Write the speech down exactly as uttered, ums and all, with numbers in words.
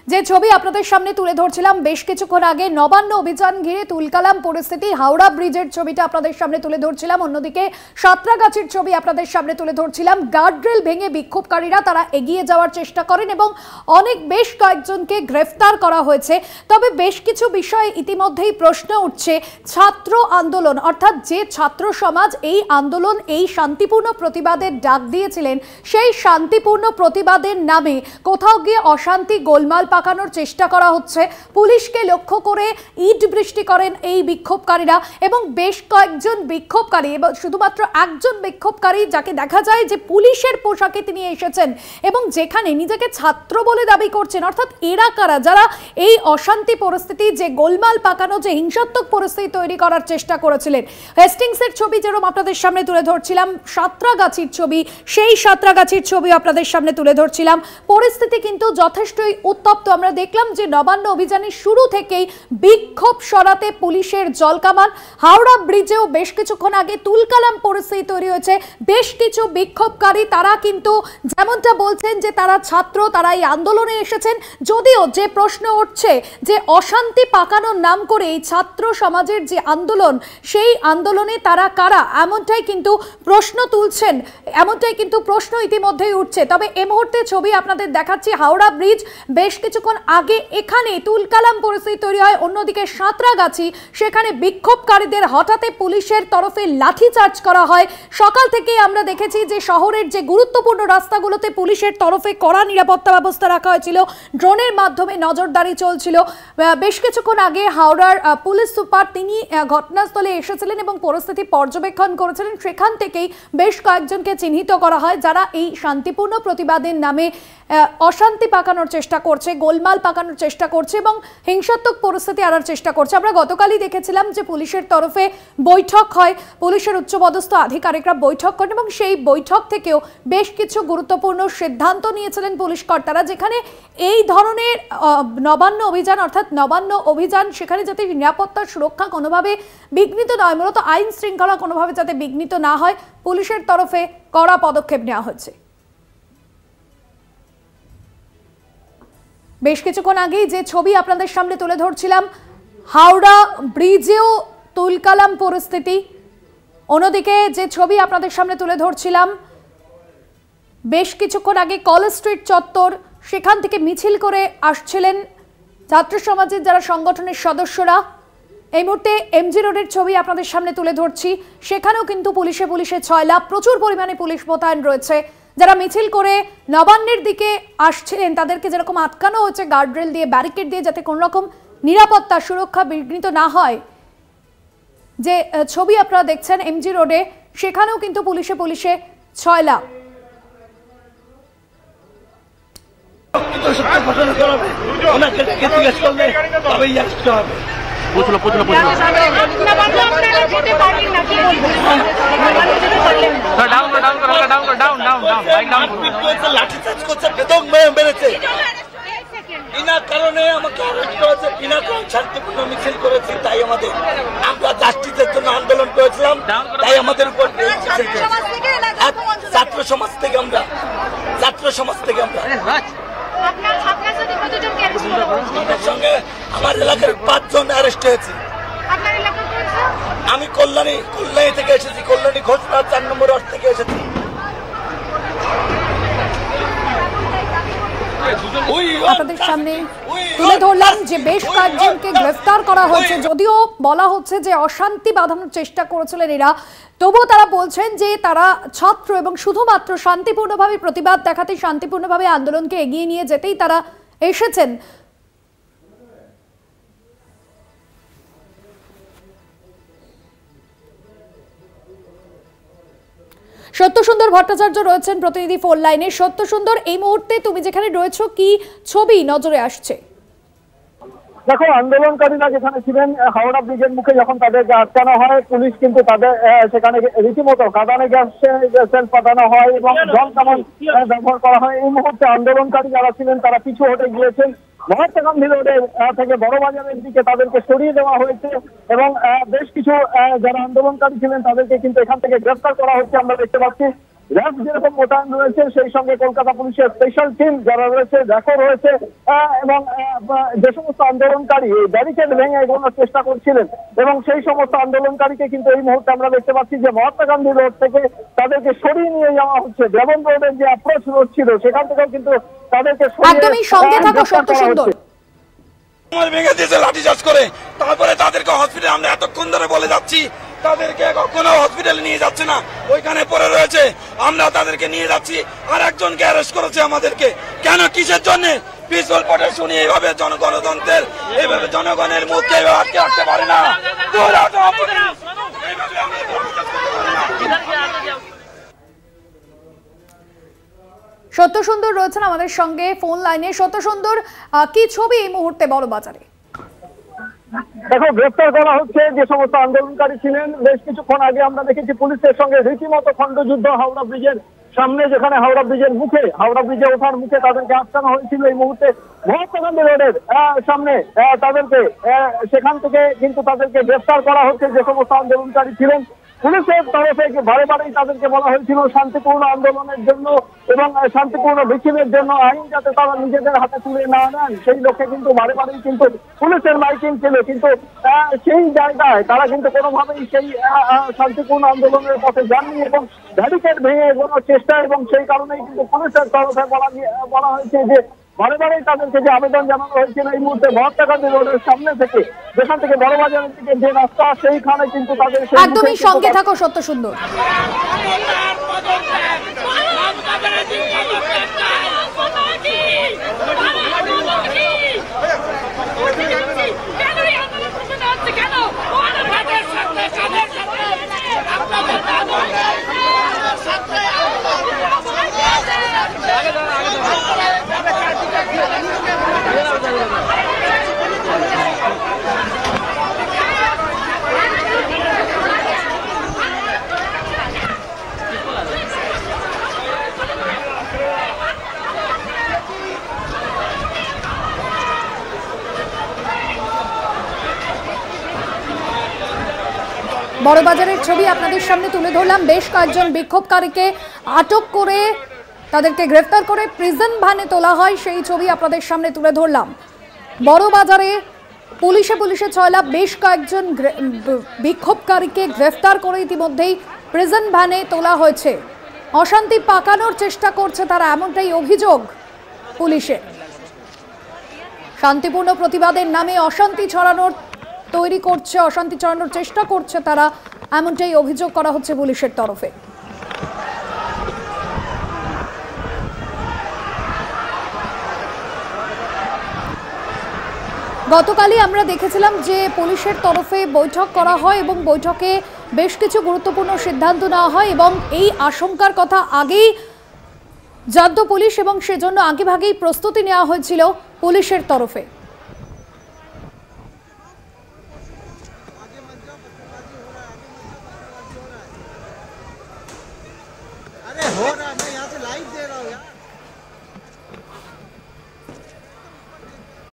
যে ছবি আপনাদের সামনে তুলে ধরছিলাম বেশ কিছুক্ষণ আগে নবান্ন অভিযান ঘিরে তুলকালাম পরিস্থিতি, হাওড়া ব্রিজের ছবিটা আপনাদের সামনে তুলে ধরছিলাম, অন্যদিকে সাঁতরাগাছির ছবি আপনাদের সামনে তুলে ধরছিলাম। গার্ডরেল ভেঙে বিক্ষোভকারীরা তারা এগিয়ে যাওয়ার চেষ্টা করেন এবং অনেক বেশ কয়েকজনকে গ্রেফতার করা হয়েছে। তবে বেশ কিছু বিষয়ে ইতিমধ্যেই প্রশ্ন উঠছে। ছাত্র আন্দোলন অর্থাৎ যে ছাত্র সমাজ এই আন্দোলন এই শান্তিপূর্ণ প্রতিবাদের ডাক দিয়েছিলেন, সেই শান্তিপূর্ণ প্রতিবাদের নামে কোথাও গিয়ে অশান্তি গোলমাল পাকানোর চেষ্টা করা হচ্ছে। পুলিশকে লক্ষ্য করে ইট বৃষ্টি করেন এই বিক্ষোভকারীরা এবং বেশ কয়েকজন বিক্ষোভকারী এবং শুধুমাত্র একজন বিক্ষোভকারী যাকে দেখা যায় যে পুলিশের পোশাকে তিনি এসেছেন এবং যেখানে নিজেকে ছাত্র বলে দাবি করছেন, অর্থাৎ এরা কারা যারা এই অশান্তি পরিস্থিতি যে গোলমাল পাকানো যে হিংসাত্মক পরিস্থিতি তৈরি করার চেষ্টা করেছিলেন। হেস্টিংসের ছবি যেরকম আপনাদের সামনে তুলে ধরছিলাম, সাঁতরাগাছির ছবি সেই সাঁতরাগাছির ছবি আপনাদের সামনে তুলে ধরছিলাম। পরিস্থিতি কিন্তু যথেষ্টই উত্তপ্ত। আমরা দেখলাম যে নবান্ন অভিযানের শুরু থেকেই বিক্ষোভ সরাতে পুলিশের জলকামান। হাওড়া ব্রিজেও বেশ কিছুক্ষণ আগে তুলকালাম পরিস্থিতি তৈরি হয়েছে। বেশ কিছু বিক্ষোভকারী তারা কিন্তু যেমনটা বলছেন যে তারা ছাত্র, তারা এই আন্দোলনে এসেছেন। যদিও যে প্রশ্ন উঠছে যে অশান্তি পাকানোর নাম করে এই ছাত্র সমাজের যে আন্দোলন, সেই আন্দোলনে তারা কারা, এমনটাই কিন্তু প্রশ্ন তুলছেন, এমনটাই কিন্তু প্রশ্ন ইতিমধ্যেই উঠছে। তবে এ মুহূর্তে ছবি আপনাদের দেখাচ্ছি হাওড়া ব্রিজ, বেশ কিছুক্ষণ আগে এখানে তুলকালাম পরিস্থিতি তৈরি হয়। অন্যদিকে সাঁতরাগাছি, সেখানে বিক্ষোভকারীদের হঠাৎই পুলিশের তরফে লাঠিচার্জ করা হয়। সকাল থেকে আমরা দেখেছি যে শহরের যে গুরুত্বপূর্ণ রাস্তাগুলোতে পুলিশের তরফে কড়া নিরাপত্তা ব্যবস্থা রাখা হয়েছিল, ড্রোনের মাধ্যমে নজরদারি চলছিল। বেশ কিছুক্ষণ আগে হাওড়ার পুলিশ সুপার তিনি ঘটনাস্থলে এসেছিলেন এবং পরিস্থিতি পর্যবেক্ষণ করেছিলেন। সেখান থেকেই বেশ কয়েকজনকে চিহ্নিত করা হয় যারা এই শান্তিপূর্ণ প্রতিবাদের নামে অশান্তি পাকানোর চেষ্টা করছে, গোলমাল পাকানোর চেষ্টা করছে এবং হিংসাত্মক পরিস্থিতি আনার চেষ্টা করছে। আমরা গতকালই দেখেছিলাম যে পুলিশের তরফে বৈঠক হয়, পুলিশের উচ্চপদস্থ আধিকারিকরা বৈঠক করেন এবং সেই বৈঠক থেকেও বেশ কিছু গুরুত্বপূর্ণ সিদ্ধান্ত নিয়েছিলেন পুলিশ কর্তারা, যেখানে এই ধরনের নবান্ন অভিযান অর্থাৎ নবান্ন অভিযান সেখানে যাতে নিরাপত্তা সুরক্ষা কোনোভাবে বিঘ্নিত নয়, মূলত আইন শৃঙ্খলা কোনোভাবে যাতে বিঘ্নিত না হয়, পুলিশের তরফে কড়া পদক্ষেপ নেওয়া হয়েছে। বেশ কিছুক্ষণ আগেই যে ছবি আপনাদের সামনে তুলে ধরছিলাম, হাওড়া ব্রিজেও তুলকালাম পরিস্থিতি। অন্যদিকে যে ছবি আপনাদের সামনে তুলে ধরছিলাম বেশ কিছুক্ষণ আগে কলেজ স্ট্রিট চত্বর, সেখান থেকে মিছিল করে আসছিলেন ছাত্র সমাজের যারা সংগঠনের সদস্যরা। এই মুহূর্তে এমজি রোডের ছবি আপনাদের সামনে তুলে ধরছি, সেখানেও কিন্তু পুলিশে পুলিশে ছয়লাভ, প্রচুর পরিমাণে পুলিশ মোতায়েন রয়েছে। যারা মিছিল করে নবান্নের দিকে আসছিলেন তাদেরকে যেরকম আটকানো হচ্ছে গার্ডরেল দিয়ে, ব্যারিকেড দিয়ে, যাতে কোনো রকম নিরাপত্তা সুরক্ষা বিঘ্নিত না হয়। যে ছবি আপনারা দেখছেন এমজি রোডে, সেখানেও কিন্তু পুলিশে পুলিশে ছয়লাভ। পুছলো পুছলো পুছলো ডাউন ডাউন করো ডাউন করো down down down bike down করো। লাঠি চার্জ করছে, বেদম মেরে মেরেছে। বিনা কারণে আমাকে অ্যারেস্ট করেছে, বিনা কারণে শান্তিপূর্ণ মিছিল করেছি, তাই আমাদের আমরা জাস্টিসের জন্য আন্দোলন করেছিলাম, তাই আমাদের উপর ছাত্র সমাজ থেকে আমরা ছাত্র সমাজ থেকে আমরা সঙ্গে আমার এলাকার পাঁচজন অ্যারেস্ট হয়েছে। আমি কল্যাণী কল্যাণী থেকে এসেছি, কল্যাণী ঘোষণা চার নম্বর ওয়ার্ড থেকে এসেছি। আপনাদের সামনে তুলে ধরলাম যে বেশ কয়েকজনকে গ্রেফতার করা হয়েছে। যদিও বলা হচ্ছে যে অশান্তি বাঁধানোর চেষ্টা করেছিলেন এরা, তবুও তারা বলছেন যে তারা ছাত্র এবং শুধুমাত্র শান্তিপূর্ণভাবে প্রতিবাদ দেখাতে, শান্তিপূর্ণভাবে আন্দোলনকে এগিয়ে নিয়ে যেতেই তারা এসেছেন। সত্যসুন্দর ভট্টাচার্য রয়েছেন প্রতিনিধি ফোন লাইনে। সত্যসুন্দর, এই মুহূর্তে তুমি যেখানে রয়েছো কি ছবি নজরে আসছে? দেখো, আন্দোলনকারীরা যেখানে ছিলেন হাওড়া ব্রিজের মুখে যখন তাদেরকে আটকানো হয়, পুলিশ কিন্তু তাদের সেখানে রীতিমতো কাঁদানে গ্যাস সেল পাঠানো হয় এবং জল কামান ব্যবহার করা হয়। এই মুহূর্তে আন্দোলনকারী যারা ছিলেন তারা পিছু হটে গিয়েছেন। মহাত্মা গান্ধী রোডের থেকে বড়বাজারের দিকে তাদেরকে সরিয়ে দেওয়া হয়েছে এবং বেশ কিছু যারা আন্দোলনকারী ছিলেন তাদেরকে কিন্তু এখান থেকে গ্রেফতার করা হচ্ছে আমরা দেখতে পাচ্ছি। র্যাব যেরকম মোতায়েন রয়েছে সেই সঙ্গে কলকাতা পুলিশের স্পেশাল টিম যারা রয়েছে দেখো রয়েছে এবং যে সমস্ত আন্দোলনকারী ব্যারিকেড ভেঙে এগোনোর চেষ্টা করছিলেন এবং সেই সমস্ত আন্দোলনকারীকে কিন্তু এই মুহূর্তে আমরা দেখতে পাচ্ছি যে মহাত্মা গান্ধী রোড থেকে তাদেরকে সরিয়ে নিয়ে যাওয়া হচ্ছে। ডেভন রোডের যে অ্যাপ্রোচ রোড ছিল সেখান থেকেও কিন্তু তাদেরকে একদমই সঙ্গে থাকো সত্য সুন্দর। ভেঙে দিয়েছে লাঠিচার্জ করে, তারপরে তাদেরকে হসপিটালে আমরা এতক্ষণ ধরে বলে যাচ্ছি তাদেরকে কখনো হসপিটালে নিয়ে যাচ্ছে না, ওইখানে পড়ে রয়েছে। আমরা তাদেরকে নিয়ে যাচ্ছি, আর একজনকে অ্যারেস্ট করেছে আমাদেরকে। কেন, কিসের জন্য? পিসফুল প্রোটেস্ট শুনি এইভাবে জনগণতন্ত্রের এইভাবে জনগণের মুখকে এইভাবে আটকে রাখতে পারে না। সত্য সুন্দর রয়েছেন আমাদের সঙ্গে ফোন লাইনে। সত্য সুন্দর, কি ছবি এই মুহূর্তে বড়বাজারে? দেখো, গ্রেফতার করা হচ্ছে যে সমস্ত আন্দোলনকারী ছিলেন। বেশ কিছুক্ষণ আগে আমরা দেখেছি পুলিশের সঙ্গে রীতিমতো খণ্ডযুদ্ধ হাওড়া ব্রিজের সামনে, যেখানে হাওড়া ব্রিজের মুখে হাওড়া ব্রিজে ওঠার মুখে তাদেরকে আটকানো হয়েছিল। এই মুহূর্তে মহাত্মা গান্ধী রোডের সামনে তাদেরকে সেখান থেকে কিন্তু তাদেরকে গ্রেফতার করা হচ্ছে যে সমস্ত আন্দোলনকারী ছিলেন। পুলিশের তরফে বারে বারেই তাদেরকে বলা হয়েছিল শান্তিপূর্ণ আন্দোলনের জন্য এবং শান্তিপূর্ণ মিছিলের জন্য আইন যাতে তারা নিজেদের হাতে তুলে না নেন সেই লক্ষ্যে কিন্তু বারে বারেই কিন্তু পুলিশের মাইকিং ছিল। কিন্তু সেই জায়গায় তারা কিন্তু কোনোভাবেই সেই শান্তিপূর্ণ আন্দোলনের পথে যাননি এবং ব্যারিকেড ভেঙে এগোনোর চেষ্টা, এবং সেই কারণেই কিন্তু পুলিশের তরফে বলা বলা হয়েছে যে বারে বারেই তাদেরকে যে আবেদন জানানো হয়েছিল এই মুহূর্তে মহাত্মা গান্ধী রোডের সামনে থেকে, যেখান থেকে বড়বাজারের দিকে যে রাস্তা সেইখানে কিন্তু তাদের একদমই সঙ্গে থাকো সত্য সুন্দর। বড়বাজারের ছবি আপনাদের সামনে তুলে ধরলাম। বেশ কয়েকজন বিক্ষোভকারীকে আটক করে তাদেরকে গ্রেফতার করে প্রিজন ভ্যানে তোলা হয়, সেই ছবি আপনাদের সামনে তুলে ধরলাম। বড়বাজারে পুলিশে পুলিশে ছয়লাভ, বেশ কয়েকজন বিক্ষোভকারীকে গ্রেফতার করে ইতিমধ্যেই প্রিজন ভ্যানে তোলা হয়েছে। অশান্তি পাকানোর চেষ্টা করছে তারা, এমনটাই অভিযোগ পুলিশের। শান্তিপূর্ণ প্রতিবাদের নামে অশান্তি ছড়ানোর তৈরি করছে, অশান্তি ছড়ানোর চেষ্টা করছে তারা, এমনটাই অভিযোগ করা হচ্ছে পুলিশের তরফে। গতকালই আমরা দেখেছিলাম যে পুলিশের তরফে বৈঠক করা হয় এবং বৈঠকে বেশ কিছু গুরুত্বপূর্ণ সিদ্ধান্ত নেওয়া হয় এবং এই আশঙ্কার কথা আগেই জানত পুলিশ এবং সেজন্য আগেভাগেই প্রস্তুতি নেওয়া হয়েছিল পুলিশের তরফে। हो रहा है।